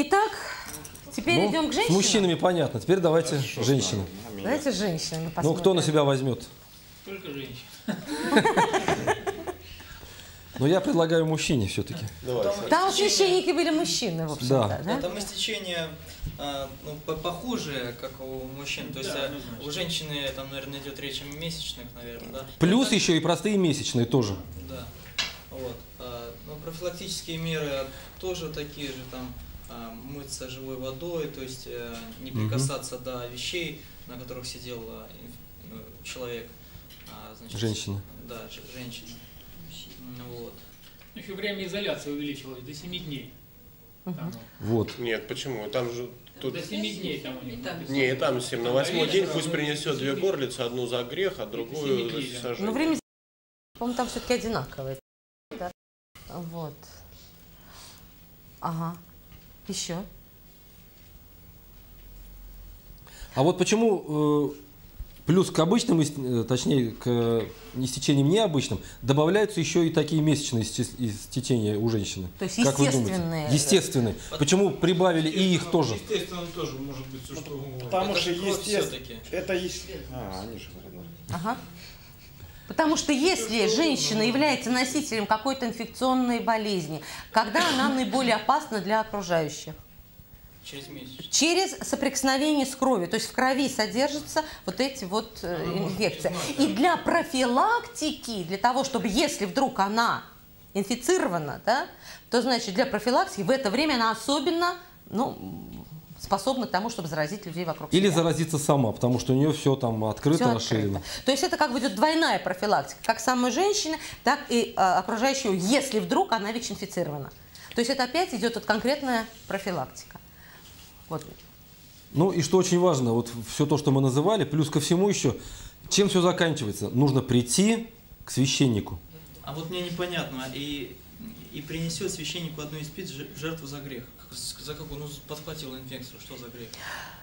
Итак, теперь идем к женщинам. С мужчинами понятно. Теперь давайте женщины. Давайте с женщинами посмотрим. Ну, кто на себя возьмет? Только женщины. Но я предлагаю мужчине все-таки. Там священники были мужчины, в общем-то. Да. Там истечение похуже, как у мужчин. То есть у женщины, там, наверное, идет речь о месячных, наверное, да? Плюс еще и простые месячные тоже. Да. Вот. Ну, профилактические меры тоже такие же, там, мыться живой водой, то есть не прикасаться до вещей, на которых сидел человек. Значит, Женщина. Да, женщина. Вот. Еще время изоляции увеличилось до 7 дней. Вот. Нет, почему? Там же тут... До 7 дней там у них. Не, и там 7. На 8-й день пусть принесет 2 горлицы, одну за грех, а другую за Но сожжение. время, по-моему, там все-таки одинаковое. Да. Вот. Ага. Еще. А вот почему плюс к обычным, точнее, к истечениям необычным, добавляются еще и такие месячные истечения у женщины? То есть как вы естественные. думаете? Естественные. Почему прибавили и их тоже? Естественно, тоже может быть все, что угодно. Потому что все-таки. это естественно. Они же говорят. Ага. Потому что если женщина является носителем какой-то инфекционной болезни, когда она наиболее опасна для окружающих? Через месяц. Через соприкосновение с кровью. То есть в крови содержатся вот эти вот инфекции. И для профилактики, для того, чтобы если вдруг она инфицирована, да, то значит для профилактики в это время она особенно способна к тому, чтобы заразить людей вокруг себя. Или заразиться сама, потому что у нее все там открыто, Всё расширено. То есть это как бы идет двойная профилактика, как самой женщины, так и окружающего, если вдруг она ВИЧ-инфицирована. То есть это опять идет вот конкретная профилактика. Вот. Ну и что очень важно, вот все то, что мы называли, плюс ко всему еще, чем все заканчивается? Нужно прийти к священнику. А вот мне непонятно, и принесет священнику одну из пиц в жертву за грех. За какую? Ну, подхватил инфекцию, что за грех?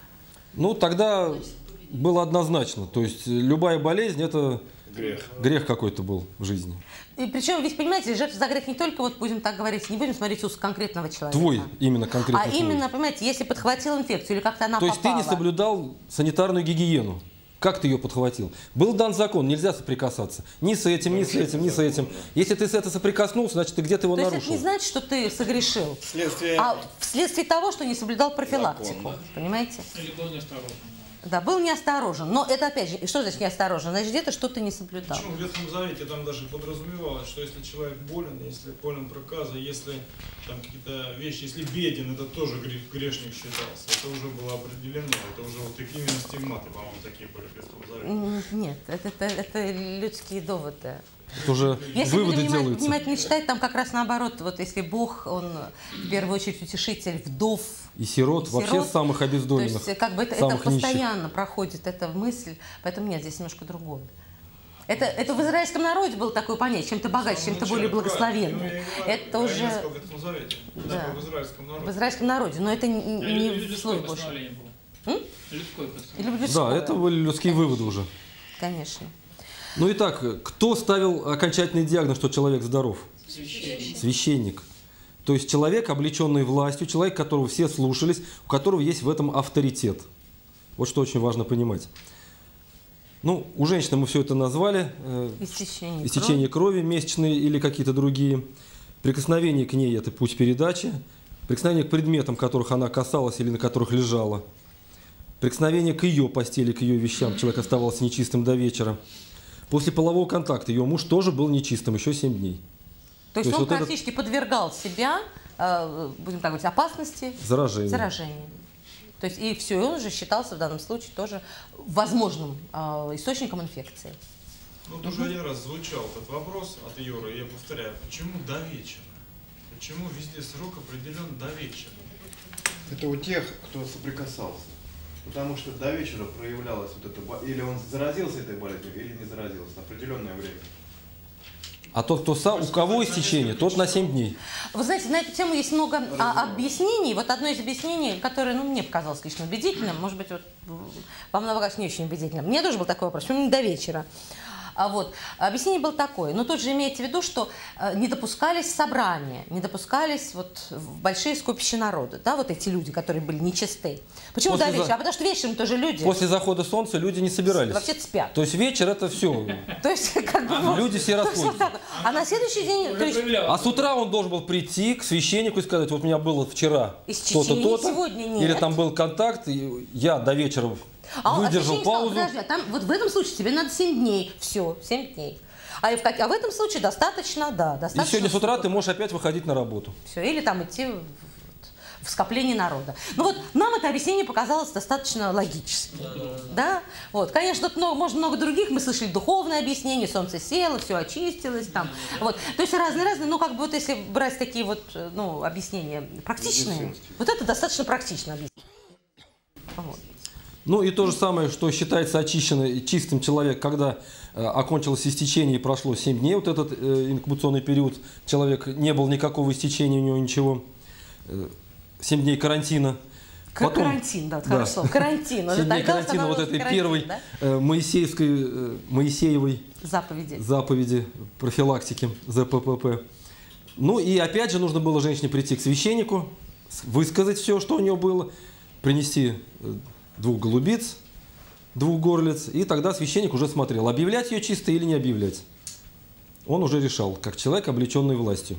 Ну, тогда было однозначно. То есть любая болезнь – это грех какой-то был в жизни. И причем, ведь, понимаете, жертва за грех не только, вот будем так говорить, не будем смотреть ус конкретного человека. Твой, именно конкретно твой. именно, понимаете, если подхватил инфекцию или как-то она То попала. есть ты не соблюдал санитарную гигиену. Как ты ее подхватил? Был дан закон, нельзя соприкасаться. Ни с этим, ни с этим, ни с этим. Если ты с этим соприкоснулся, значит, ты где-то его То есть нарушил. это не значит, что ты согрешил, Вследствие... а вследствие того, что не соблюдал профилактику. Понимаете? Или был неосторожен. Да, был неосторожен. Но это опять же, и что значит неосторожен? Значит, где-то что-то не соблюдал. Почему в Ветхом Завете там даже подразумевалось, что если человек болен, если болен проказой, если там какие-то вещи, если беден, это тоже грешник считался. Это уже было определено, это уже вот такие именно стигматы, по-моему, такие были в Ветхом Завете. Нет, это людские доводы. Это уже Если выводы будем делаются. внимательно читать, там как раз наоборот, вот если Бог, Он в первую очередь утешитель вдов, И сирот, вообще самых то обездоленных, есть как бы это самых нищих. постоянно проходит эта мысль, поэтому нет, здесь немножко другое. Это в израильском народе было такое понятие, чем-то богаче, чем-то более благословенный. Это уже в Ветхом Завете, Да. в израильском народе. в израильском народе, но это не в Людское Слове Божьем. постановление было. Людское постановление. Или в Да, людское. это были людские выводы уже. Конечно. Ну и так, кто ставил окончательный диагноз, что человек здоров? Священник. Священник. То есть человек, облеченный властью, человек, которого все слушались, у которого есть в этом авторитет. Вот что очень важно понимать. Ну, у женщины мы все это назвали. Истечение крови, месячные или какие-то другие. Прикосновение к ней – это путь передачи. Прикосновение к предметам, которых она касалась или на которых лежала. Прикосновение к ее постели, к ее вещам. Человек оставался нечистым до вечера. После полового контакта ее муж тоже был нечистым еще 7 дней. То есть он вот практически подвергал себя, будем так говорить, опасности заражения. То есть и все, и он уже считался в данном случае тоже возможным источником инфекции. Ну, вот уже один раз звучал этот вопрос от Юры, я повторяю, почему до вечера? Почему везде срок определен до вечера? Это у тех, кто соприкасался. Потому что до вечера проявлялась вот эта болезнь, или он заразился этой болезнью, или не заразился, определенное время. А тот, кто сам, у кого истечение, тот на 7 дней. Вы знаете, на эту тему есть много объяснений. Вот одно из объяснений, которое мне показалось лично убедительным, может быть, вот, вам показалось не очень убедительным. Мне тоже был такой вопрос, почему не до вечера? Вот. Объяснение было такое. Но тут же имейте в виду, что не допускались собрания, не допускались вот большие скопища народа. Да, вот эти люди, которые были нечисты. Почему до вечера? А потому что вечером тоже люди. После захода солнца люди не собирались. Вообще-то спят. То есть вечер это все. То есть, как бы, Люди все расходятся. А на следующий день... то есть, А с утра он должен был прийти к священнику и сказать: вот у меня было вчера то-то, то-то, сегодня нет. или там был контакт, и я до вечера выдержал паузу. Подожди, а там, вот в этом случае тебе надо 7 дней. Все, 7 дней. А в этом случае достаточно, да. Достаточно И сегодня с утра ты можешь опять выходить на работу. Все, или там идти в скопление народа. Ну вот нам это объяснение показалось достаточно логическим. Да? Вот. Конечно, тут можно много других. Мы слышали духовное объяснение, солнце село, все очистилось. Там. Вот. То есть разные-разные. Ну, как бы вот если брать такие вот, ну, объяснения практичные, вот это достаточно практично объяснение. Вот. Ну и то же самое, что считается очищенным, чистым человек, когда окончилось истечение и прошло 7 дней, вот этот инкубационный период, человек, не было никакого истечения у него, ничего, 7 дней карантина. Потом, карантин, да, хорошо, карантин. 7 дней карантина вот этой первой, да? Моисеевой заповеди профилактики ЗППП. Ну и опять же нужно было женщине прийти к священнику, высказать все, что у нее было, принести 2 голубиц, 2 горлиц, и тогда священник уже смотрел, объявлять ее чистой или не объявлять. Он уже решал, как человек, облеченный властью.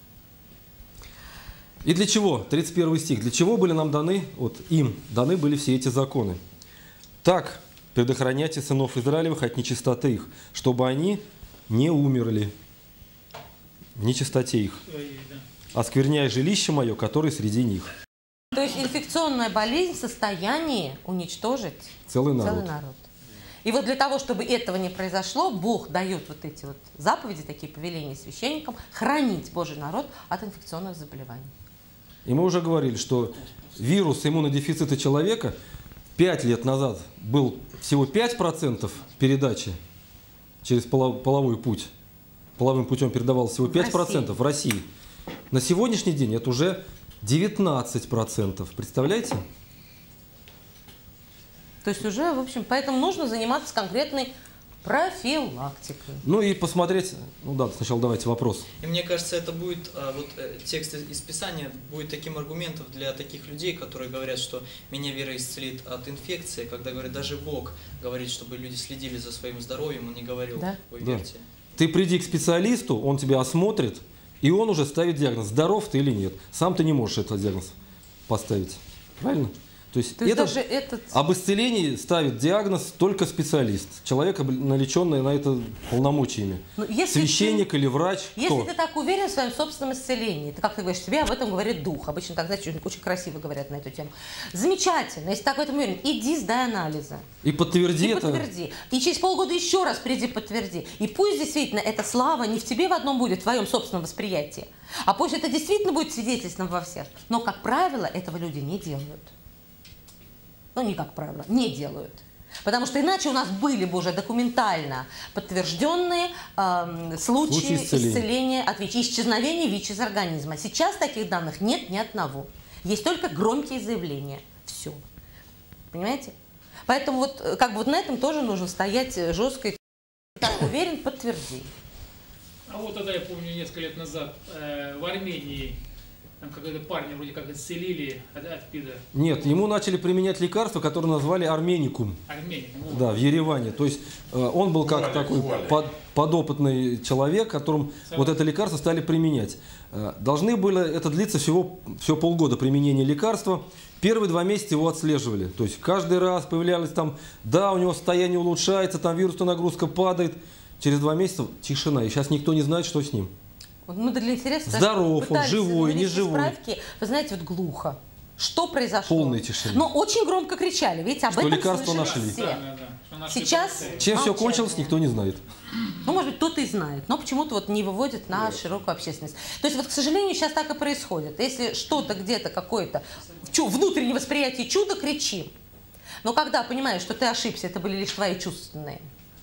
И для чего? 31 стих. Для чего были нам даны, вот им даны были все эти законы? Так, предохраняйте сынов Израилевых от нечистоты их, чтобы они не умерли в нечистоте их, оскверняя жилище мое, которое среди них. То есть инфекционная болезнь в состоянии уничтожить целый народ. И вот для того, чтобы этого не произошло, Бог дает вот эти вот заповеди, такие повеления священникам, хранить Божий народ от инфекционных заболеваний. И мы уже говорили, что вирус иммунодефицита человека 5 лет назад был всего 5% передачи через половой путь. Половым путем передавалось всего 5% в России. На сегодняшний день это уже 19%. Представляете? То есть уже, в общем, поэтому нужно заниматься конкретной профилактикой. Ну и посмотреть, ну да, сначала давайте вопрос. И мне кажется, это будет, вот текст из Писания будет таким аргументом для таких людей, которые говорят, что меня вера исцелит от инфекции, когда говорят, даже Бог говорит, чтобы люди следили за своим здоровьем, он не говорил, да? Вы верьте. Да. Ты приди к специалисту, он тебя осмотрит, и он уже ставит диагноз, здоров ты или нет. Сам ты не можешь этот диагноз поставить. Правильно? То есть даже этот... об исцелении ставит диагноз только специалист. Человек, налеченный на это полномочиями. Священник или врач. Если ты так уверен в своем собственном исцелении, ты как ты говоришь, тебе об этом говорит дух. Обычно так, знаете, очень красиво говорят на эту тему. Замечательно. Если так в этом уверен, иди сдай анализы. И подтверди это. Подтверди. И через полгода еще раз приди, подтверди. И пусть действительно эта слава не в тебе в одном будет, в твоем собственном восприятии, а пусть это действительно будет свидетельством во всех. Но, как правило, этого люди не делают. Ну, не как правило, не делают. Потому что иначе у нас были бы уже документально подтвержденные случаи исцеления от ВИЧ, исчезновения ВИЧ из организма. Сейчас таких данных нет ни одного. Есть только громкие заявления. Все. Понимаете? Поэтому вот, как бы вот на этом тоже нужно стоять жестко. Так уверен, подтверди. А вот тогда, я помню, несколько лет назад в Армении там какого-то парня вроде как исцелили от ПИДа. Нет, ему начали применять лекарства, которые назвали арменикум. Арменикум. Да, в Ереване. То есть он был как такой подопытный человек, которым вот это лекарство стали применять. Должны были это длиться всего полгода применения лекарства. Первые 2 месяца его отслеживали. То есть каждый раз появлялись там, да, у него состояние улучшается, там вирусная нагрузка падает. Через 2 месяца тишина. И сейчас никто не знает, что с ним. Мы для интереса здоров, он живой, не живой. Справки, вы знаете, вот глухо. Что произошло? Полная тишина. Но очень громко кричали, ведь об этом лекарства нашли. Все. Сейчас чем все кончилось, никто не знает. Ну, может быть, кто-то и знает, но почему-то вот не выводит на широкую общественность. То есть, вот, к сожалению, сейчас так и происходит. Если что-то где-то, какое-то внутреннее восприятие чуда, кричи. Но когда понимаешь, что ты ошибся, это были лишь твои чувственные,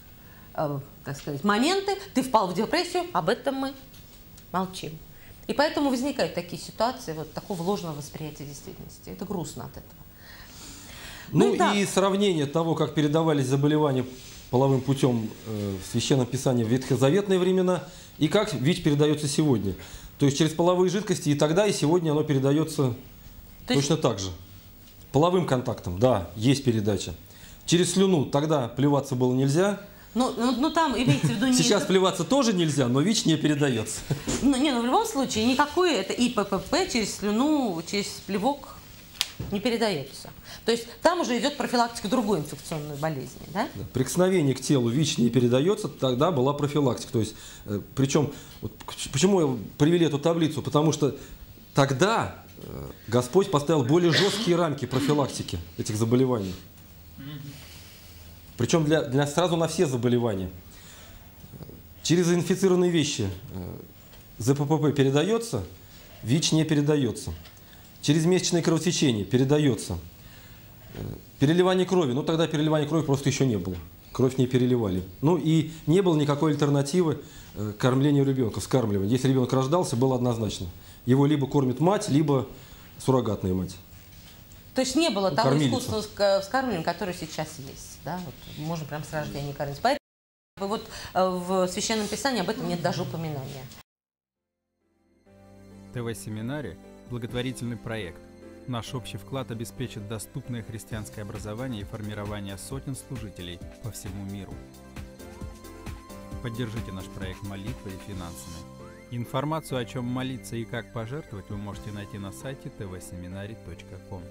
так сказать, моменты, ты впал в депрессию, об этом мы молчим. И поэтому возникают такие ситуации вот такого ложного восприятия действительности. Это грустно от этого. Ну и сравнение того, как передавались заболевания половым путем в Священном Писании в ветхозаветные времена и как ВИЧ передается сегодня. То есть через половые жидкости и тогда, и сегодня оно передается точно так же. Половым контактом, да, есть передача. Через слюну тогда плеваться было нельзя. Ну там имеется в виду... Сейчас плеваться тоже нельзя, но ВИЧ не передается. Ну в любом случае никакой это ИППП через слюну, через плевок не передается. То есть там уже идет профилактика другой инфекционной болезни, да? Да. Прикосновение к телу ВИЧ не передается, тогда была профилактика. То есть, причем, вот, почему привели эту таблицу? Потому что тогда Господь поставил более жесткие рамки профилактики этих заболеваний. Причем сразу на все заболевания. Через инфицированные вещи ЗППП передается, ВИЧ не передается. Через месячное кровотечение передается. Переливание крови, ну тогда переливания крови просто еще не было. Кровь не переливали. Ну и не было никакой альтернативы кормлению ребенка, вскармливанию. Если ребенок рождался, было однозначно. Его либо кормит мать, либо суррогатная мать. То есть не было того кормилица. искусственного вскармливания, которое сейчас есть. Да? Вот, можно прям с рождения кормить. Поэтому вот в Священном Писании об этом нет даже упоминания. ТВ-семинаре – благотворительный проект. Наш общий вклад обеспечит доступное христианское образование и формирование сотен служителей по всему миру. Поддержите наш проект молитвой и финансами. Информацию, о чем молиться и как пожертвовать, вы можете найти на сайте tvseminary.com.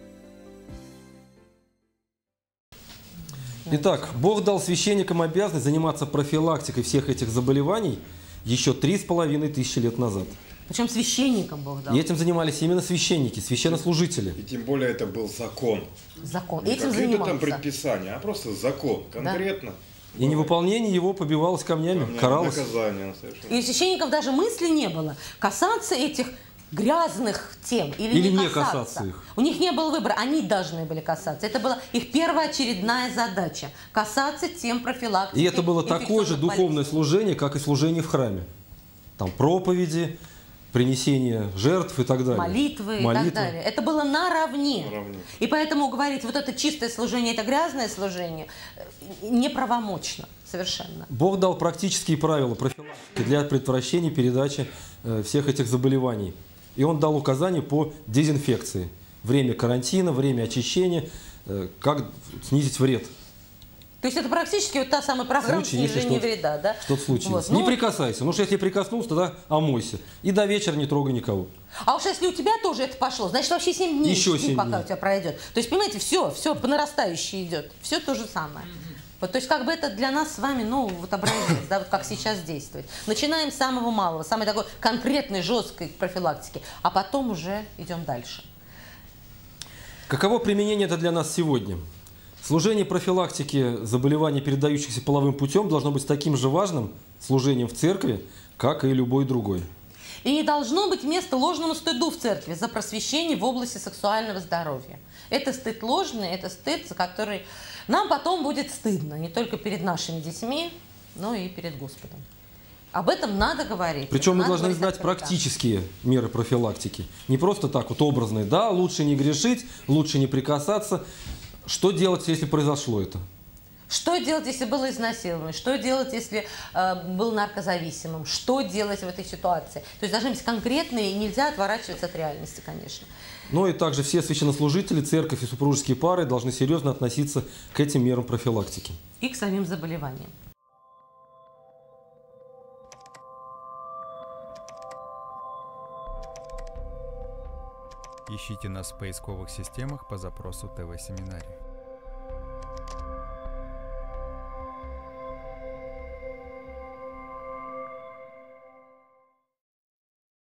Итак, Бог дал священникам обязанность заниматься профилактикой всех этих заболеваний еще 3500 лет назад. Причем священникам Бог дал. И этим занимались именно священники, священнослужители. И тем более это был закон. Закон. Не Этим какие-то там занимался. предписания, а просто закон, конкретно. И невыполнение его побивалось камнями, каралось. Наказание совершенно. И у священников даже мысли не было касаться этих грязных тем или не касаться их. У них не было выбора, они должны были касаться. Это была их первоочередная задача – касаться тем профилактики. И это было такое же духовное служение, как и служение в храме. Там проповеди, принесение жертв и так далее. Молитвы и так далее. Это было наравне. И поэтому говорить, вот это чистое служение, это грязное служение, неправомочно совершенно. Бог дал практические правила профилактики для предотвращения передачи всех этих заболеваний. И Он дал указания по дезинфекции. Время карантина, время очищения, как снизить вред. То есть это практически вот та самая программа снижения вреда, да? Что-то случилось. Вот. Не прикасайся. Ну, что если прикоснулся, тогда омойся. И до вечера не трогай никого. А уж если у тебя тоже это пошло, значит вообще 7 дней. Еще 7 пока дней. у тебя пройдет. То есть, понимаете, все по нарастающей идет. Все то же самое. Вот, то есть как бы это для нас с вами, ну, вот образец, да, вот как сейчас действовать. Начинаем с самого малого, самой такой конкретной, жесткой профилактики, а потом уже идем дальше. Каково применение это для нас сегодня? Служение профилактики заболеваний, передающихся половым путем, должно быть таким же важным служением в церкви, как и любой другой. И не должно быть места ложному стыду в церкви за просвещение в области сексуального здоровья. Это стыд ложный, это стыд, за который нам потом будет стыдно. Не только перед нашими детьми, но и перед Господом. Об этом надо говорить. Причем мы должны знать практические меры профилактики. Не просто так вот образные. Да, лучше не грешить, лучше не прикасаться. Что делать, если произошло это? Что делать, если было изнасилование? Что делать, если был наркозависимым? Что делать в этой ситуации? То есть должны быть конкретные, и нельзя отворачиваться от реальности, конечно. Ну и также все священнослужители, церковь и супружеские пары должны серьезно относиться к этим мерам профилактики. И к самим заболеваниям. Ищите нас в поисковых системах по запросу ТВ-семинарий.